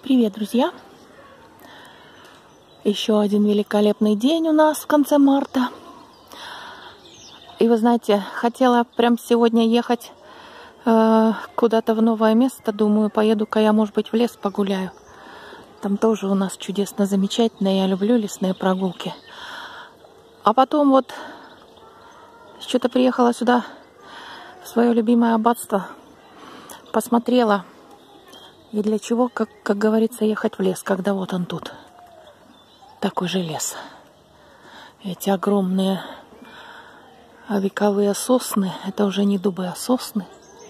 Привет, друзья! Еще один великолепный день у нас в конце марта. И вы знаете, хотела прям сегодня ехать куда-то в новое место. Думаю, поеду-ка я, может быть, в лес погуляю. Там тоже у нас чудесно, замечательно. Я люблю лесные прогулки. А потом вот что-то приехала сюда, в свое любимое аббатство. Посмотрела. И для чего, как говорится, ехать в лес, когда вот он тут. Такой же лес. Эти огромные вековые сосны. Это уже не дубы, а сосны.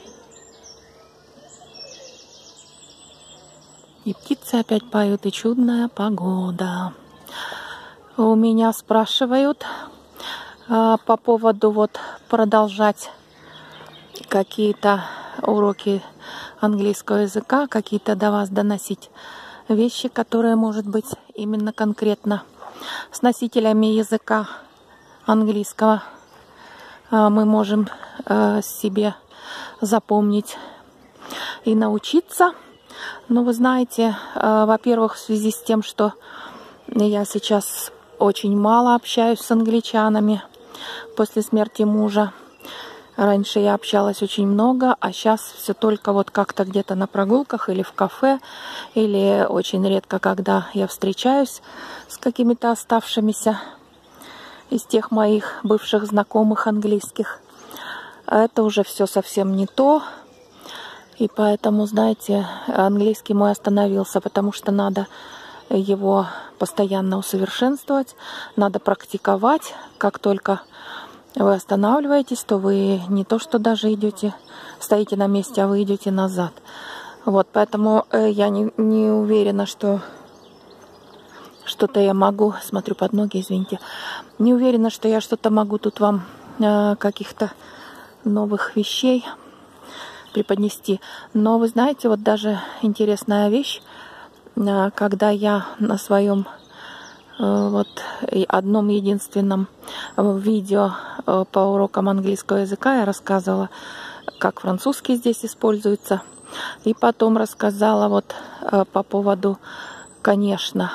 И птицы опять поют, и чудная погода. У меня спрашивают по поводу вот продолжать какие-то уроки английского языка, какие-то до вас доносить вещи, которые, может быть, именно конкретно с носителями языка английского мы можем себе запомнить и научиться. Но вы знаете, во-первых, в связи с тем, что я сейчас очень мало общаюсь с англичанами после смерти мужа. Раньше я общалась очень много, а сейчас все только вот как-то где-то на прогулках или в кафе, или очень редко, когда я встречаюсь с какими-то оставшимися из тех моих бывших знакомых английских. Это уже все совсем не то. И поэтому, знаете, английский мой остановился, потому что надо его постоянно усовершенствовать, надо практиковать. Как только вы останавливаетесь, то вы не то что даже идете, стоите на месте, а вы идете назад. Вот, поэтому я не уверена, что что-то я могу, смотрю под ноги, извините, не уверена, что я что-то могу тут вам каких-то новых вещей преподнести. Но вы знаете, вот даже интересная вещь, когда я на своем вот одном единственном видео по урокам английского языка я рассказывала, как французский здесь используется. И потом рассказала вот по поводу, конечно,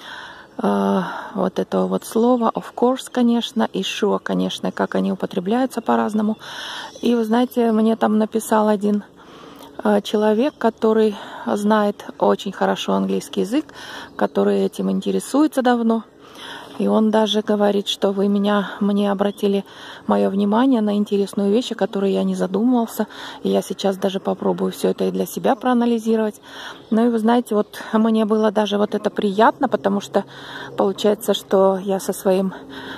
вот этого вот слова of course, конечно, и sure, конечно, как они употребляются по-разному. И вы знаете, мне там написал один человек, который знает очень хорошо английский язык, который этим интересуется давно. И он даже говорит, что вы мне обратили мое внимание на интересную вещь, о которой я не задумывался. И я сейчас даже попробую все это и для себя проанализировать. Ну и вы знаете, вот мне было даже вот это приятно, потому что получается, что я со своим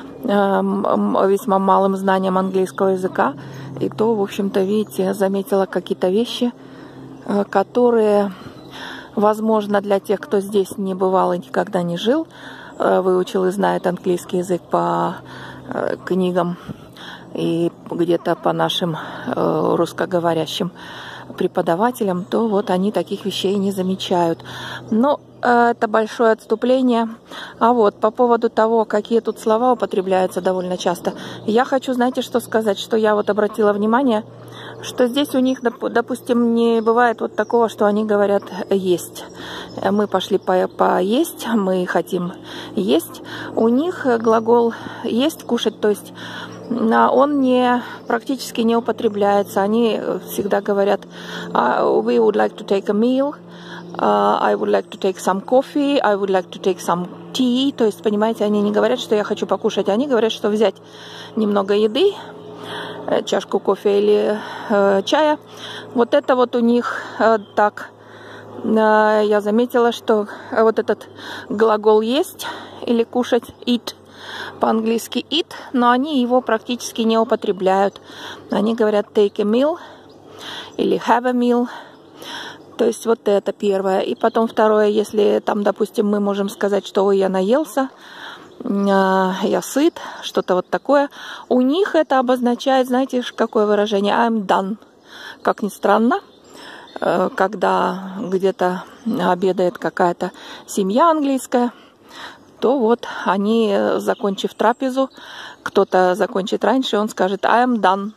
весьма малым знанием английского языка, и то, в общем-то, видите, заметила какие-то вещи, которые, возможно, для тех, кто здесь не бывал и никогда не жил, выучил и знает английский язык по книгам и где-то по нашим русскоговорящим преподавателям, то вот они таких вещей не замечают. Но это большое отступление. А вот по поводу того, какие тут слова употребляются довольно часто, я хочу, знаете, что сказать, что я вот обратила внимание, что здесь у них, допустим, не бывает вот такого, что они говорят «есть». Мы пошли поесть, мы хотим есть. У них глагол «есть», «кушать», то есть он практически не употребляется. Они всегда говорят «we would like to take a meal», «I would like to take some coffee», «I would like to take some tea». То есть, понимаете, они не говорят, что я хочу покушать, они говорят, что взять немного еды, чашку кофе или чая. Вот это вот у них так. Я заметила, что вот этот глагол «есть» или «кушать» «eat», по-английски eat, но они его практически не употребляют. Они говорят take a meal или have a meal. То есть вот это первое. И потом второе, если там, допустим, мы можем сказать, что ой, я наелся, я сыт, что-то вот такое. У них это обозначает, знаете, какое выражение? I'm done. Как ни странно, когда где-то обедает какая-то семья английская, то вот они, закончив трапезу, кто-то закончит раньше, он скажет I am done.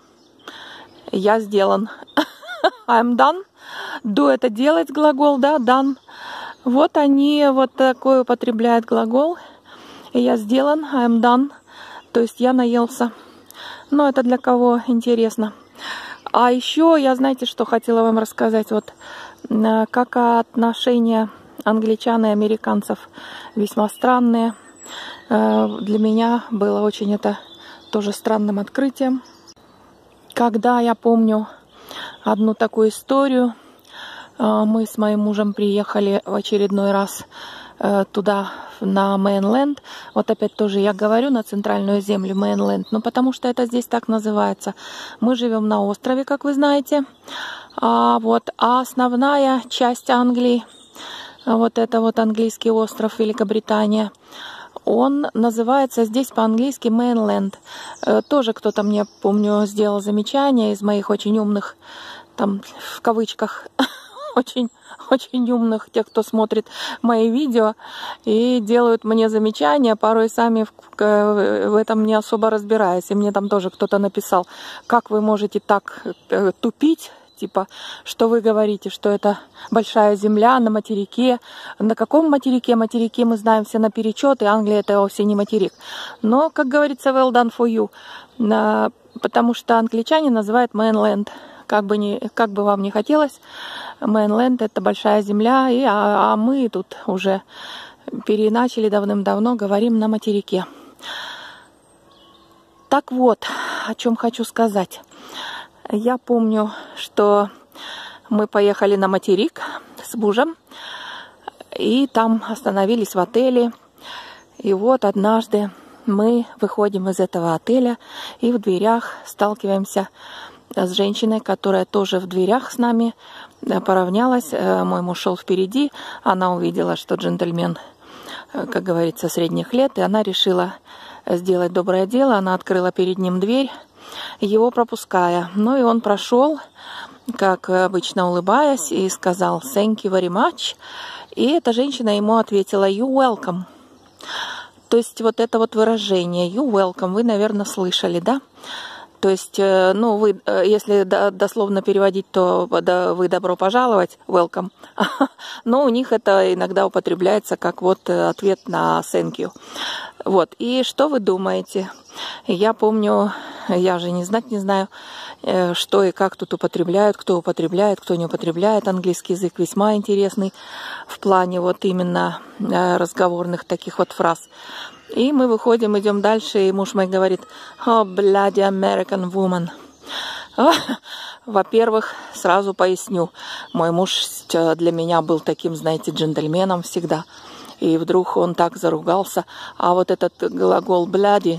Я сделан. I am done. Do это делать глагол, да, done. Вот они вот такой употребляют глагол. Я сделан, I'm done. То есть я наелся. Но это для кого интересно. А еще я, знаете, что хотела вам рассказать. Вот как отношения англичан и американцев весьма странные. Для меня было очень это тоже странным открытием. Когда я помню одну такую историю, мы с моим мужем приехали в очередной раз туда, на Мейнленд. Вот опять тоже я говорю на центральную землю Мейнленд, ну потому что это здесь так называется. Мы живем на острове, как вы знаете. А основная часть Англии, вот это вот английский остров Великобритания, он называется здесь по-английски Мейнленд. Тоже кто-то мне, помню, сделал замечание из моих очень умных, там в кавычках, очень умных, тех, кто смотрит мои видео и делают мне замечания, порой сами в этом не особо разбираясь. И мне там тоже кто-то написал, как вы можете так тупить, типа, что вы говорите, что это большая земля на материке. На каком материке? Материки мы знаем все наперечет, и Англия это вовсе не материк. Но, как говорится, well done for you, потому что англичане называют Mainland. Как бы вам ни хотелось, Мейнленд — это большая земля, а мы тут уже переначали давным-давно, говорим на материке. Так вот, о чем хочу сказать. Я помню, что мы поехали на материк с мужем, и там остановились в отеле. И вот однажды мы выходим из этого отеля, и в дверях сталкиваемся с женщиной, которая тоже в дверях с нами поравнялась. Мой муж шел впереди, она увидела, что джентльмен, как говорится, средних лет, и она решила сделать доброе дело. Она открыла перед ним дверь, его пропуская. Ну и он прошел, как обычно, улыбаясь, и сказал «Thank you very much». И эта женщина ему ответила «You welcome». То есть вот это вот выражение «You welcome» вы, наверное, слышали, да? То есть, ну, вы, если дословно переводить, то вы добро пожаловать, welcome. Но у них это иногда употребляется как вот ответ на thank you. Вот, и что вы думаете? Я помню, я же не знаю, что и как тут употребляют, кто не употребляет. Английский язык весьма интересный в плане вот именно разговорных таких вот фраз. И мы выходим, идем дальше, и муж мой говорит, «Oh, bloody American woman». Во-первых, сразу поясню, мой муж для меня был таким, знаете, джентльменом всегда. И вдруг он так заругался. А вот этот глагол bloody,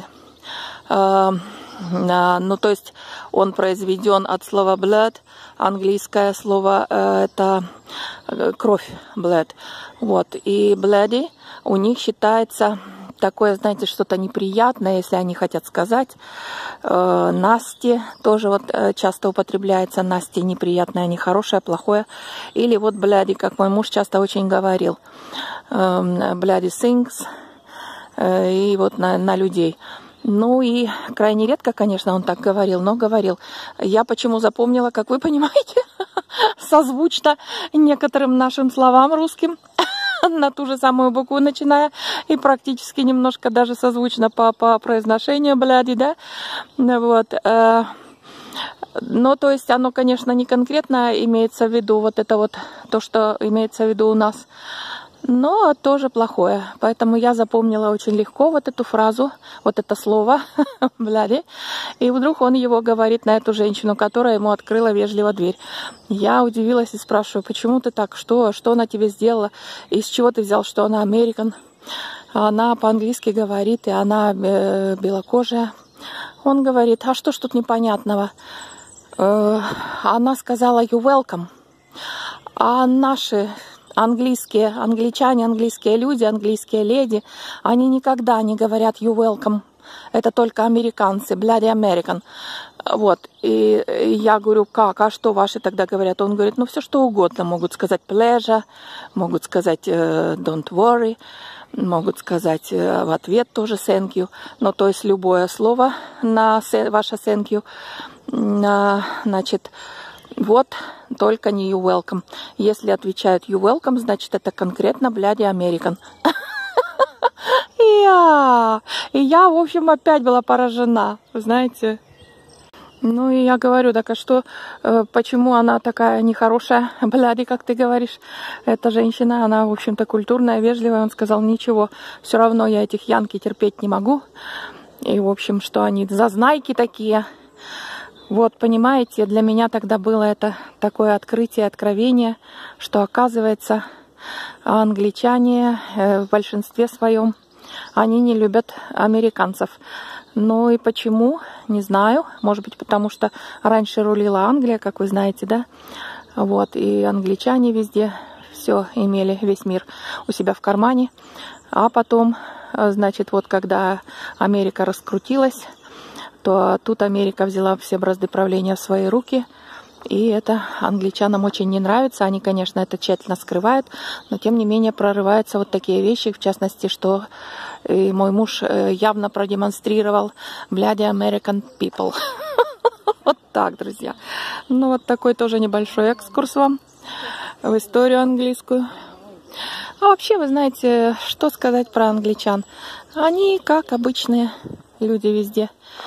ну то есть он произведен от слова blood, английское слово это кровь, blood. Вот, и bloody у них считается такое, знаете, что-то неприятное, если они хотят сказать. Насти тоже вот часто употребляется. Насти неприятное, нехорошее, плохое. Или вот бляди, как мой муж часто очень говорил. Бляди things. И вот на людей. Ну и крайне редко, конечно, он так говорил, но говорил. Я почему запомнила, как вы понимаете, созвучно некоторым нашим словам русским. На ту же самую букву начиная, и практически немножко даже созвучно по произношению бляди, да, вот. Но, то есть, оно, конечно, не конкретно имеется в виду вот это вот, то, что имеется в виду у нас, но тоже плохое. Поэтому я запомнила очень легко вот эту фразу, вот это слово, бляди. И вдруг он его говорит на эту женщину, которая ему открыла вежливо дверь. Я удивилась и спрашиваю, почему ты так, что она тебе сделала, из чего ты взял, что она American. Она по-английски говорит, и она белокожая. Он говорит, а что ж тут непонятного? Она сказала you welcome, а наши англичане, английские люди, английские леди, они никогда не говорят you welcome. Это только американцы, bloody American. Вот. И я говорю, как? А что ваши тогда говорят? Он говорит, ну все что угодно. Могут сказать pleasure, могут сказать don't worry, могут сказать в ответ тоже thank you. Ну то есть любое слово на ваше thank you, значит, Вот, только не you welcome. Если отвечают you welcome, значит, это конкретно, бляди, American. И я, в общем, опять была поражена, знаете. Ну, и я говорю, так а что, почему она такая нехорошая, бляди, как ты говоришь? Эта женщина, она, в общем-то, культурная, вежливая. Он сказал, ничего, все равно я этих янки терпеть не могу. И, в общем, что они зазнайки такие. Вот, понимаете, для меня тогда было это такое открытие, откровение, что, оказывается, англичане в большинстве своем, они не любят американцев. Ну и почему? Не знаю. Может быть, потому что раньше рулила Англия, как вы знаете, да? Вот, и англичане везде все имели, весь мир у себя в кармане. А потом, значит, вот когда Америка раскрутилась, то тут Америка взяла все бразды правления в свои руки. И это англичанам очень не нравится. Они, конечно, это тщательно скрывают, но тем не менее прорываются вот такие вещи, в частности, что и мой муж явно продемонстрировал, бляди, American people. Вот так, друзья. Ну, вот такой тоже небольшой экскурс вам в историю английскую. А вообще, вы знаете, что сказать про англичан? Они, как обычные люди везде,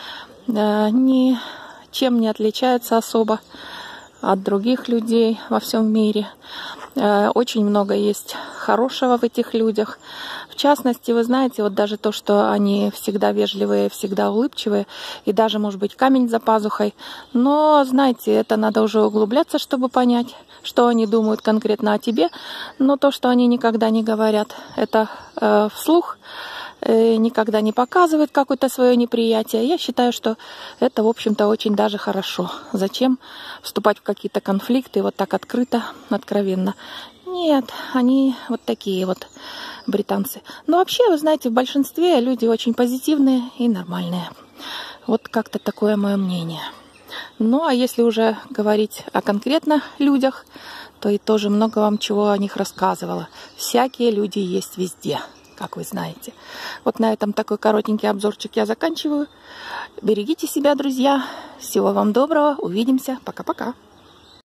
ничем не отличаются особо от других людей во всем мире. Очень много есть хорошего в этих людях. В частности, вы знаете, вот даже то, что они всегда вежливые, всегда улыбчивые, и даже, может быть, камень за пазухой. Но, знаете, это надо уже углубляться, чтобы понять, что они думают конкретно о тебе. Но то, что они никогда не говорят, это вслух, никогда не показывают какое-то свое неприятие. Я считаю, что это, в общем-то, очень даже хорошо. Зачем вступать в какие-то конфликты вот так открыто, откровенно? Нет, они вот такие вот британцы. Но вообще, вы знаете, в большинстве люди очень позитивные и нормальные. Вот как-то такое мое мнение. Ну, а если уже говорить о конкретных людях, то и тоже много вам чего о них рассказывала. Всякие люди есть везде, как вы знаете. Вот на этом такой коротенький обзорчик я заканчиваю. Берегите себя, друзья. Всего вам доброго. Увидимся. Пока-пока.